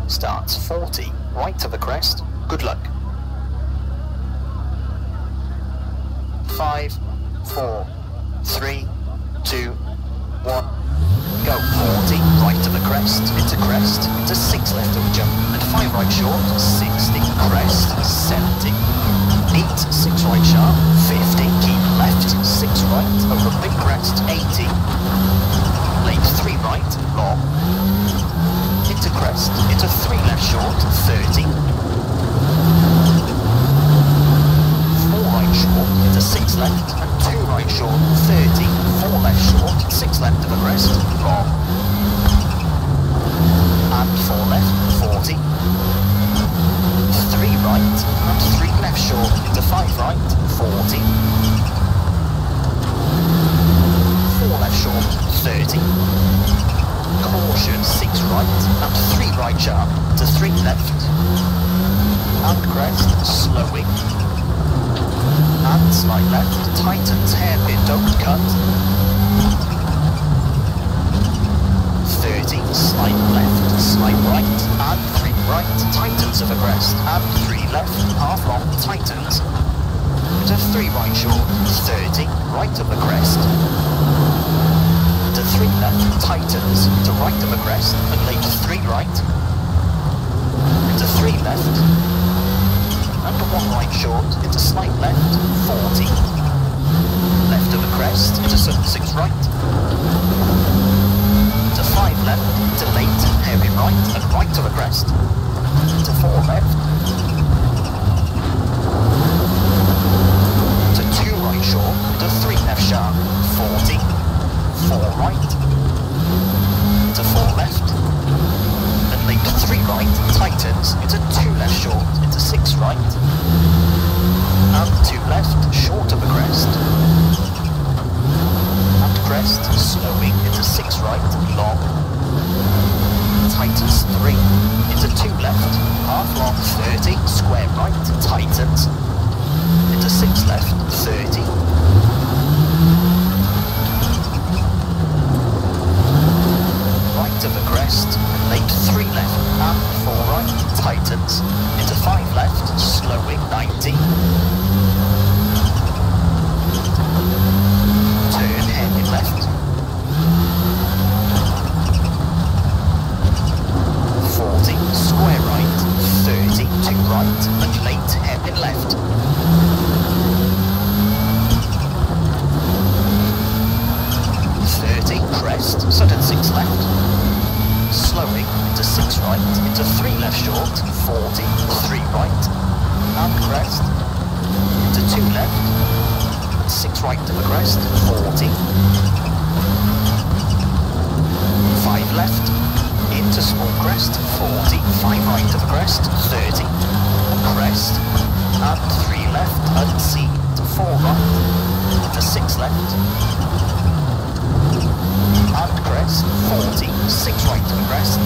starts 40, right of the crest, good luck. 5, 4, 3, 2, 1, go. 40, right of the crest, into 6 left of the jump, and 5 right short, 60, crest, 70. Neat, 6 right sharp, 50, keep left, 6 right, over big crest, 80. Late 3 right, long. Into crest, into 3 left short, 30. 4 right short, into 6 left, and 2 right short, 30. 4 left short, 6 left of the crest, long. And 4 left, 40. 3 right, and 3 left short, into 5 right, 40. 4 left short, 30. Caution, 6 right, and 3 right sharp, to 3 left. And crest, slowing. And slight left, tightens, hairpin, don't cut. 30, slight left, slight right, and 3 right, tightens of a crest, and 3 left, half long, tightens. To 3 right short, 30, right of the crest. To 3 left, tightens, to right of a crest, and late 3 right. Into 3 left, and 1 right short, into slight left, 40. Left of the crest, into 6 right. To 5 left, to late, heavy right, and right of the crest. To 4 left. To 2 right short, to 3 left sharp, 40. 4 right. To 4 left. And late 3 right, tightens, into 2 left short, into 6 right. And 2 left, short of the crest. And crest, slowing, into 6 right, long. Tightens 3, into 2 left, half long, 30, square right, tightens. Into 6 left, 30. Right of the crest, late 3 left, and 4 right, tightens. Into 5 left, slowing, 90. Turn heavy left. 40, square right, 30, to right, and late heavy left. 30, crest, sudden 6 left. Slowing, into 6 right, into 3 left short, 40, 3 right, and crest. Into 2 left, and 6 right to the crest, 40. 5 left, into small crest, 40, 5 right to the crest, 30. Crest, and 3 left, unseen, to 4 right, into 6 left. And crest, 40, 6 right to the crest.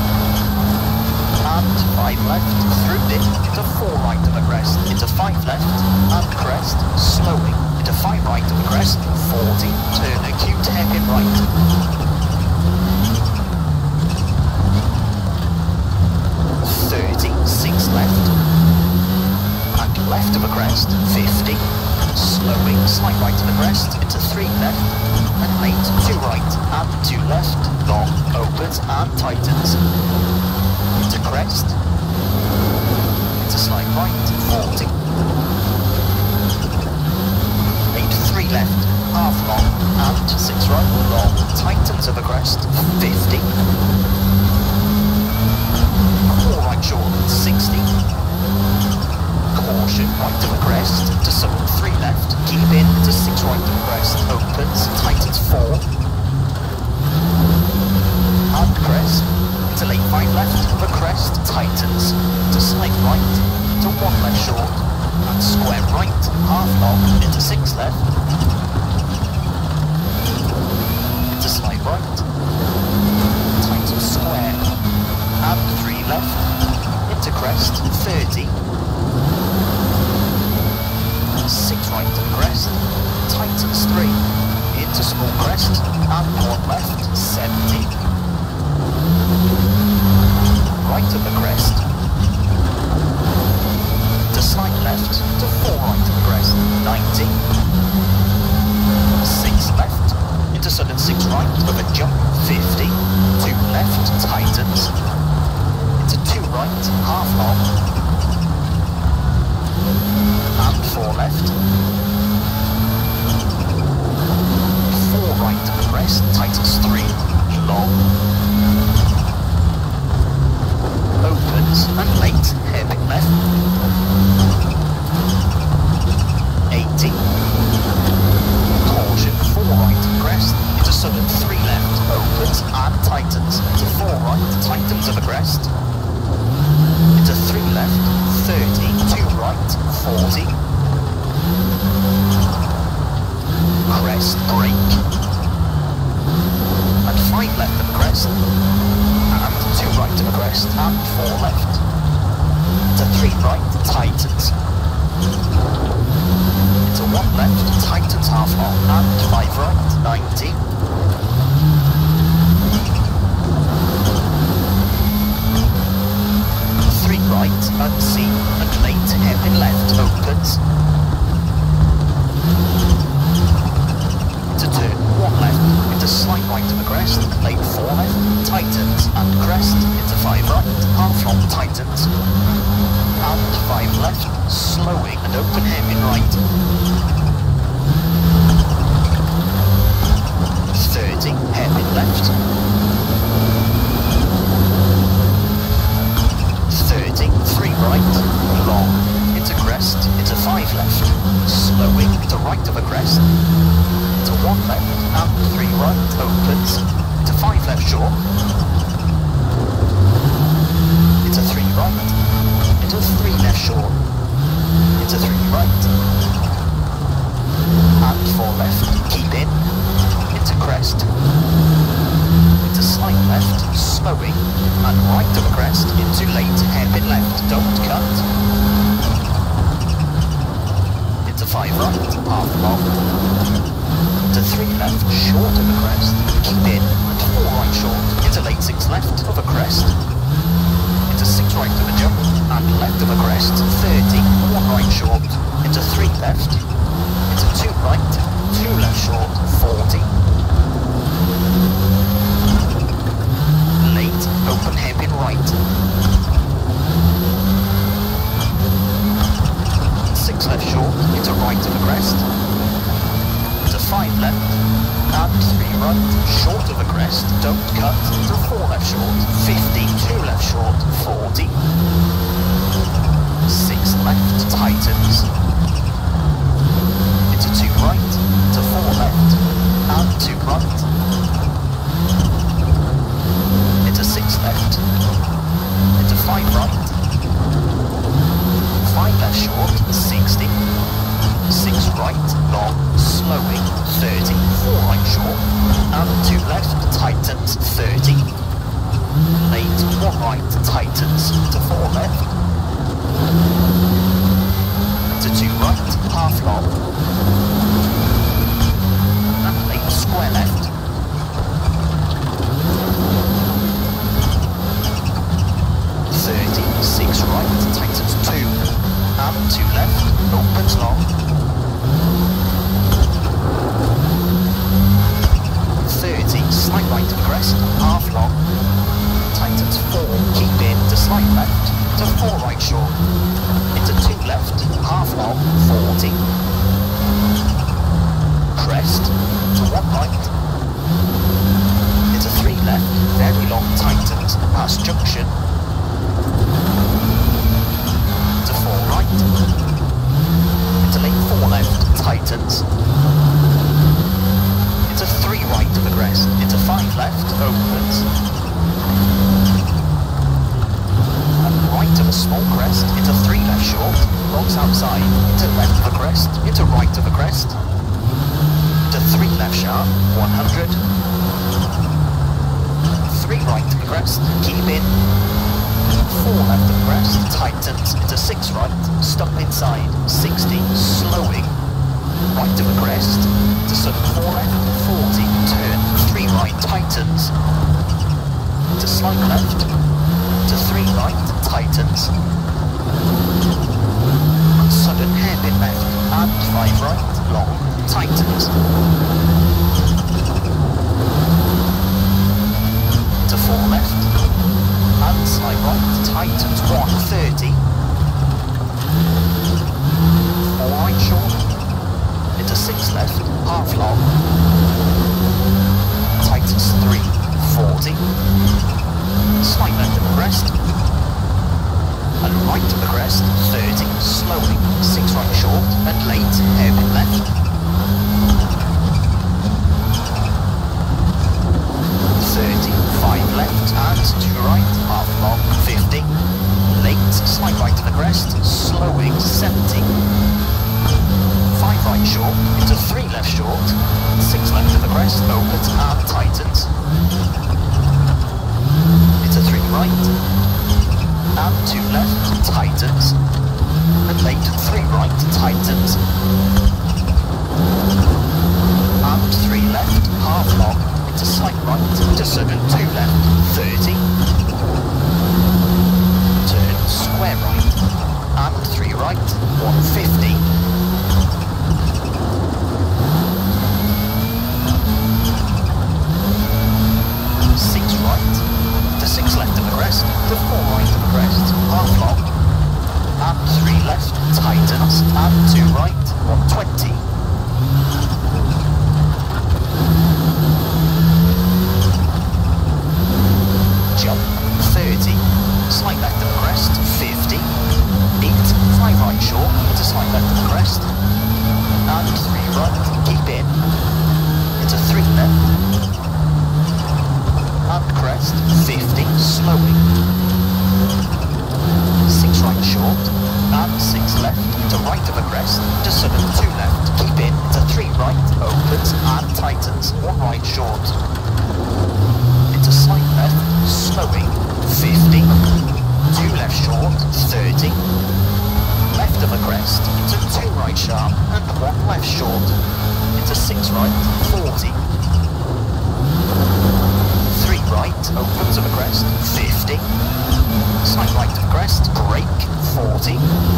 And 5 left, through dip, into 4 right to the crest, into 5 left, and crest, slowing, into 5 right to the crest, 40, turn acute hairpin right. 30, 6 left, and left of a crest, 50, slowing, slight right to the crest, into 3 left, and late, 2 right, and 2 left, long, opens, and tightens. Into crest, into slight right, 40. Late 3 left, half long, and 6 right, long, tightens of a crest, 50. 4 right short, 60. Caution, right of a crest, to some 3 left, keep in, to 6 right of a crest, opens, tightens 4. And crest, to late 5 left, of a crest, tightens, to slight right, to 1 left short, and square right, half long, into 6 left, into slight right, tightens square, and 3 left, into crest, 30. 6 right to the crest, tightens 3, into small crest, and 1 left, 70. Right of the left to 4 right of the crest, 90. 6 left into sudden 6 right of a jump, 50. 2 left, tightens. Into 2 right, half long. And 4 left. 4 right of the crest, tightens 3, long. Opens and late, hairpin left. 80. Caution, 4 right crest, into sudden 3 left, opens and tightens. Into 4 right, tightens of a crest. Into 3 left, 30, 2 right, 40. Crest, brake. And 5 left of the crest. And 2 right of the crest, and 4 left. Into 3 right, tightens. Into 1 left, tightens half long, and 5 right, 90. 3 right, unseen, and late, hairpin left, opens. Into turn, 1 left, into slight right of the crest, late 4 left, tightens, and crest, into 5 right, half long, tightens. And 5 left, slowing and open hairpin right. 30, hairpin left. 30, 3 right, long, into crest, into 5 left, slowing to right of a crest, into 1 left, and 3 right, opens, into 5 left short, into 3 right, into 3 left short, into 3 right, and 4 left, keep in, into crest, into slight left, slowing, and right of a crest, into late, hairpin left, don't cut, into 5 right, half long, into 3 left, short of the crest, keep in, and 4 right short, into late 6 left of a crest, into 6 right of a jump, and left of a crest, 30, 1 right short, into 3 left, into 2 right, 2 left short, 40. Late, open hairpin right. 6 left short, into right of the crest, into 5 left, and 3 right, short of the crest, don't cut, into 4 left short, 50, 2 left short, 40. 6 left, tightens. Into 2 right, into 4 left, and 2 right. Into 6 left, into 5 right. 5 left short, 60. 6 right, long, slowing, 30. 4 right short, and 2 left, tightens, 30. Late, 1 right, tightens, to 4 left. To 2 right, half long. And late, square left. 30, 6 right, tightens 2. And 2 left, opens long. 30, slight right to the crest, half long. Tightens 4, keep in to slight left, to 4 right short. Into 2 left, half long, 40. Crest, to 1 right. Into 3 left, very long, tightens, past junction. To 4 right. Into late 4 left, tightens. Into 3 right of the crest, into 5 left, opens. And right of a small crest, into 3 left short, longs outside, into left of the crest, into right of the crest. Into 3 left sharp, 100. 3 right of the crest, keep in. 4 left of the crest, tightens, into 6 right, stop inside, 60, slowing. Right of the crest, to sudden 4 left, 40, turn, 3 right, tightens. To slight left, to 3 right, tightens. right, 150. 6 right, to 6 left of the crest, to 4 right of the crest, half long, and 3 left, tightens, and 2 right, 120. Jump, 30, slight left of the crest, 50, 8, 5 right short, into slight left of the crest, and 3 right, keep in, into 3 left, and crest, 50, slowing, 6 right short, and 6 left, to right of the crest, to sudden 2 left, keep in, into 3 right, opens, and tightens, 1 right short, into slight left, slowing, 50, 2 left short, 30, left of the crest, into 2 right sharp, and 1 left short, into 6 right, 40, 3 right, opens of the crest, 50, slight right of the crest, brake, 40,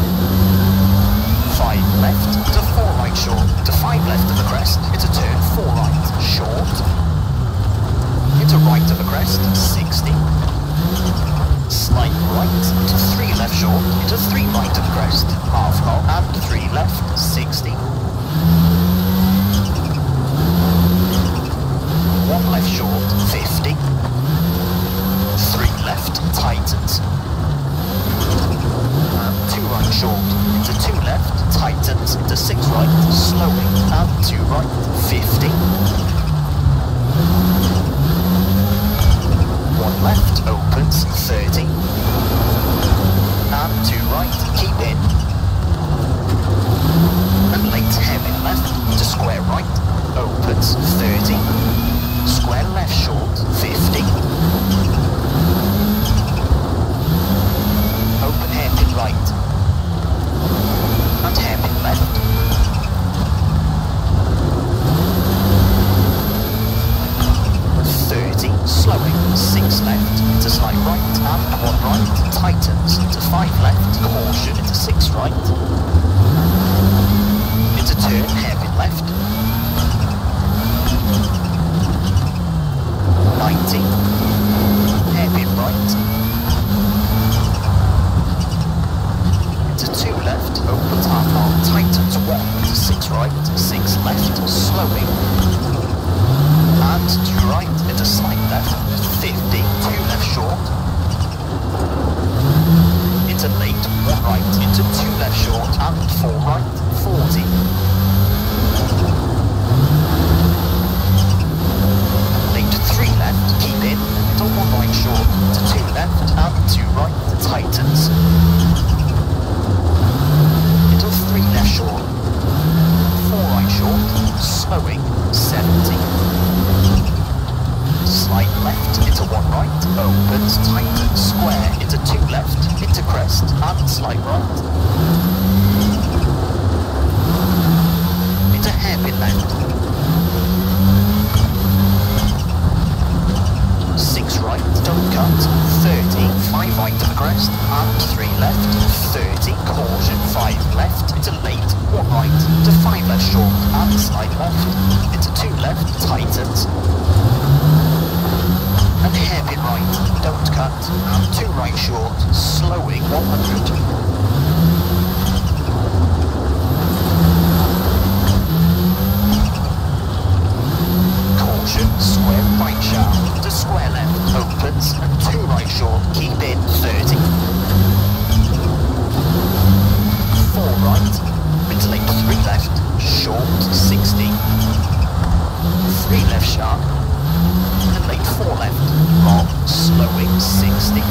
5 left, to 4 right short, to 5 left of the crest, into turn 4 right, short, into right of the crest, 60, slight right, to 3 left short, into 3 right of the crest, half long, and 3 left, 60, 1 left short, 50, 3 left, tightens, and 2 right short, into 2 left, tightens, into 6 right, slowing, and 2 right, 50, 1 left, opens, 30, and 2 right, keep in, and late hairpin left, to square right, opens, 30, square left short, 50, open hairpin right, and hairpin left, 30, slowing, 6 left, to slight right, and 1 right, tightens, to 5 left, caution, into 6 right, into turn, hairpin left, 90, hairpin right, into 2 left, opens half long, tightens 1, into 6 right, 6 left, slowing, and 2 right, into slight left, 50, 2 left short, into late, 1 right, into 2 left short, and 4 right, 40. Late 3 left, keep in, into 1 right short, into 2 left, and 2 right, tightens, into 3 left short, 4 right short, slowing, 70. Slight left, into 1 right, opens, tightens, square, into 2 left, into crest, and slight right, into hairpin left, 6 right, don't cut, 30, 5 right to the crest, and 3 left, 30, caution, 5 left, into late, 1 right, to 5 left short, and slight left, into 2 left, tightens, and hairpin right, don't cut, and 2 right short, slowing, 100. Caution, square right sharp, to square left, opens, and 2 right short, keep in, 30. 4 right, into late 3 left, short, 60. 3 left sharp, and late 4 left, long, slowing, 60. 4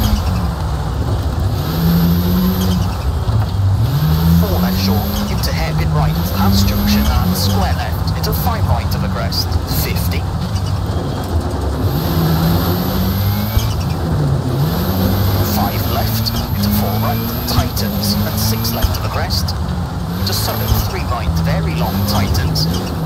left short, into hairpin right, past junction and square left, into 5 right of the crest, 50. 5 left, into 4 right, tightens, and 6 left of the crest, into sudden 3 right, very long, tightens,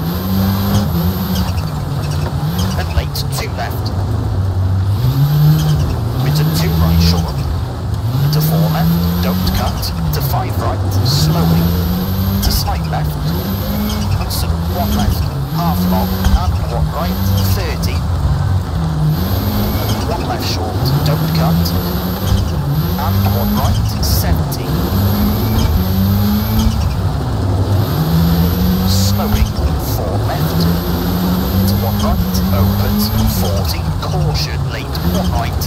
and late 2 left, into 2 right short, into 4 left, don't cut, to 5 right, slowing, to slight left, Hudson 1 left, half long, and 1 right, 30, 1 left short, don't cut, and 1 right, 70, slowing, 4 left, to 1 right, opens, 40, caution, late, 1 right,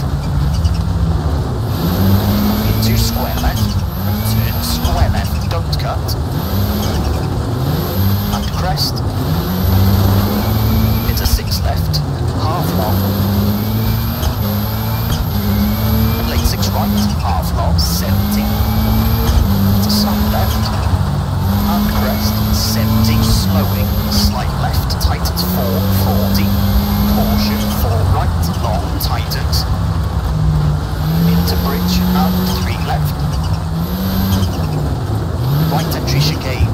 into square left, turn square left, don't cut, and crest, into 6 left, half long, and late 6 right, half long, 70, to slight left, and crest, 70, slowing, slight left, tightens 4, 40, caution, 4 right, long, tightens, into bridge, and 3 left, right entry chicane,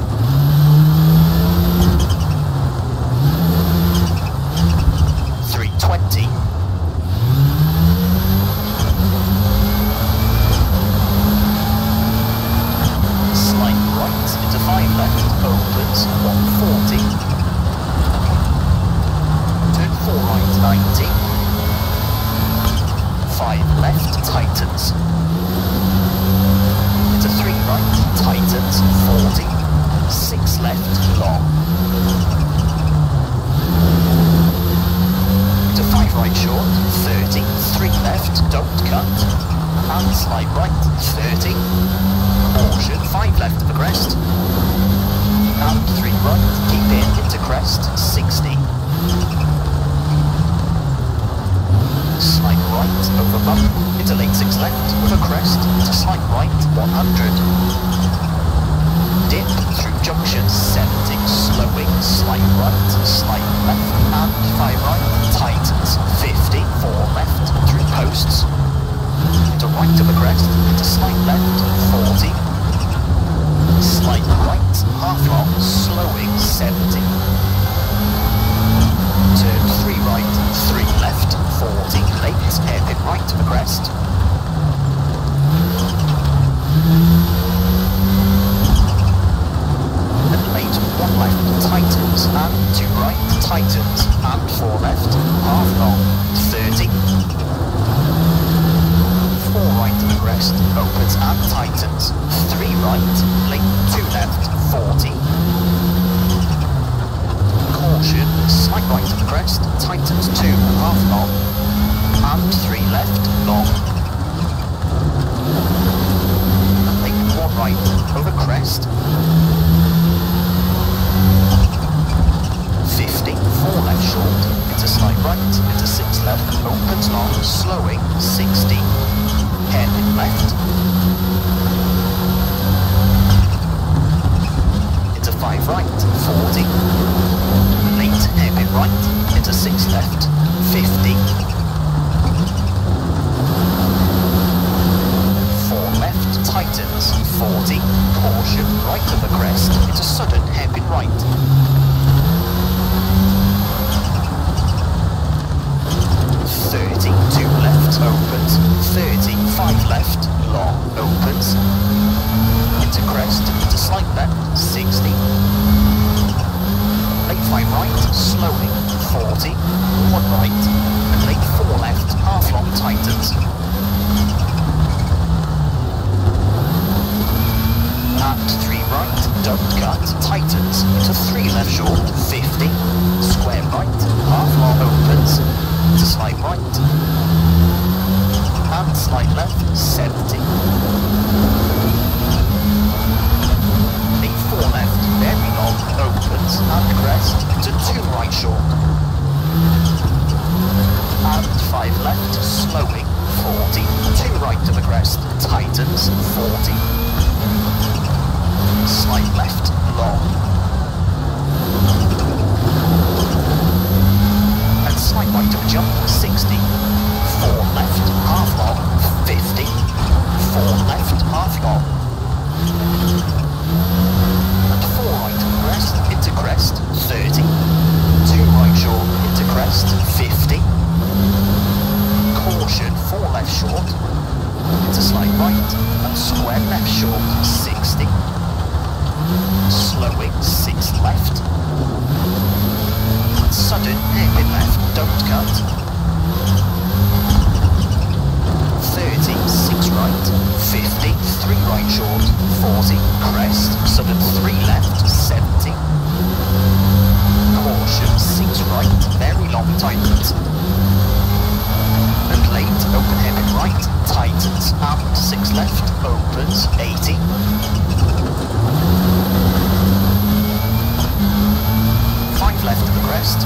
right.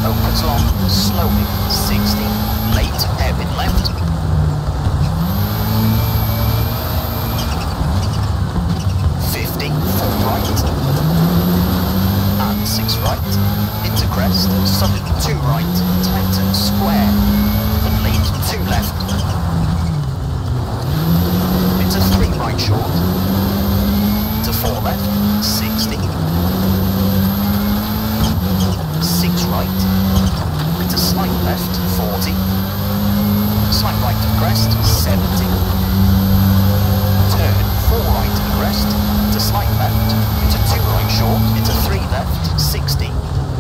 opens long, slowing, 60, late, hairpin left. 50, 4 right, and 6 right, into crest, sudden 2 right, tighten, square, and lead 2 left, into 3 right short, into 4 left, 60, 6 right, into slight left, 40, slight right to crest, 70, turn 4 right to the crest, into slight left, into 2 right short, into 3 left, 60.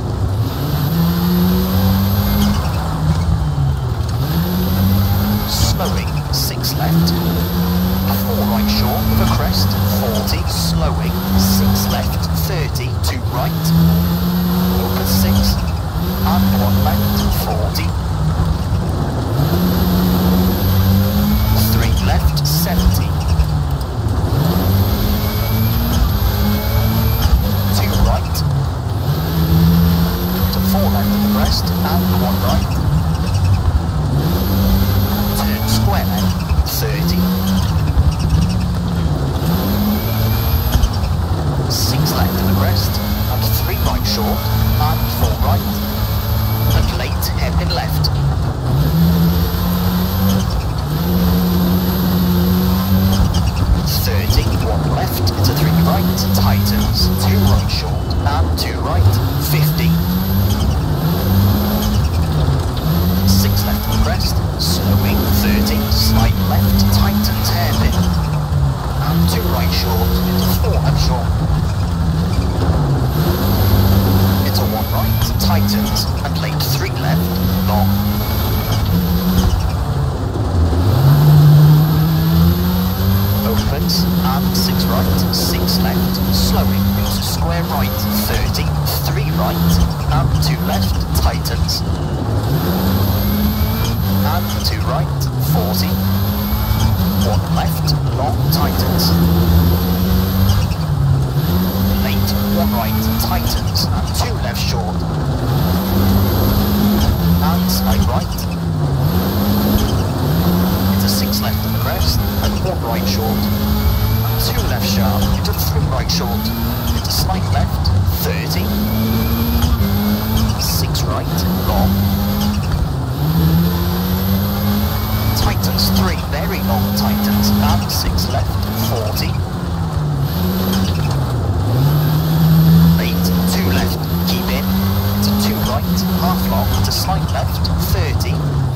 Slowing, 6 left, 4 right short of a crest, 40, slowing, 6 left, 30, 2 right, open 6, and 1 left, 40, 3 left, 70, 2 right, to 4 left of the crest, and 1 right, turn square left, 30, 6 left of the crest, and 3 right short, and 4 right, and late hairpin left. 30, 1 left, into 3 right, tightens, 2 right short, and 2 right, 50. 6 left of the crest, slowing, 30, slight left, tightens, hairpin, and 2 right short, into 4 left short, into 1 right, tightens, and late 3 left, long. Opens, and 6 right, 6 left, slowing, into square right, 30, 3 right, and 2 left, tightens, and 2 right, 40, 1 left, long, tightens, late, 1 right, tightens, and 2 left short, and slight right, into 6 left of the crest, and 1 right short, and 2 left sharp, into 3 right short, into slight left, 30, 6 right, long, tightens 3, very long tightens, and 6 left, 40, late, 2 left, keep in, into 2 right, half long, to slight left, 30,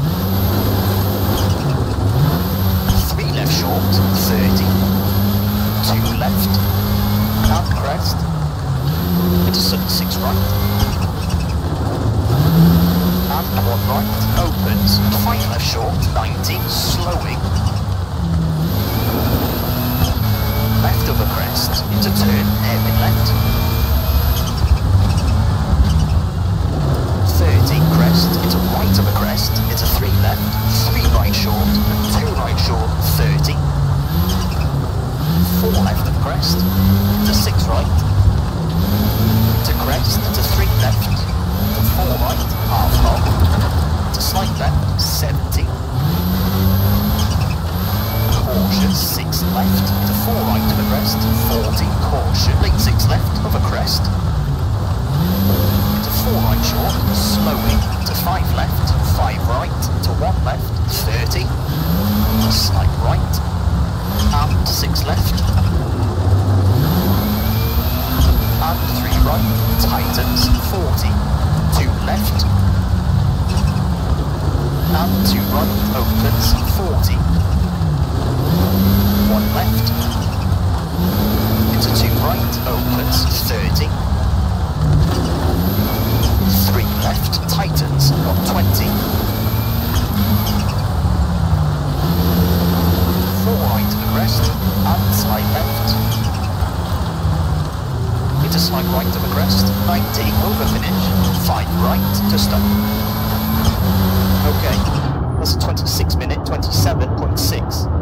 3 left short, 30, 2 left, and crest, into sudden 6 right, and 1 right, opens, 5 left short, 90, slowing, left of a crest, into turn, hairpin left, 30, crest, into right of a crest, into 3 left, 3 right short, and 2 right short, 30, 4 left of crest, into 6 right, to crest, into 3 left, to 4 right, half long, to slight left, 70, caution, 6 left, to 4 right of a crest, 40, caution, late 6 left of a crest, into 4 right short, slowing, to 5 left, 5 right, to 1 left, 30, slight right, and 6 left, and 3 right, tightens, 40, 2 left, and 2 right, opens, 40, 1 left, into 2 right, opens, 30, 3 left, tightens, 120, 4 right to the crest, and slight left, into slight right to the crest, 90, over finish, 5 right to stop. Okay, that's a 26 minute, 27.6.